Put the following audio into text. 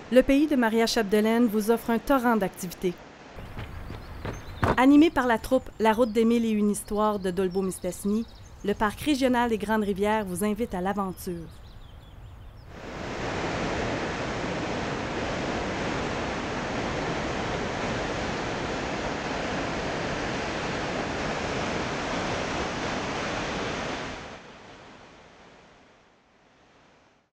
Le pays de Maria Chapdelaine vous offre un torrent d'activités. Animé par la troupe La Route des Mille et une histoires de Dolbeau-Mistassini, le Parc régional des Grandes Rivières vous invite à l'aventure.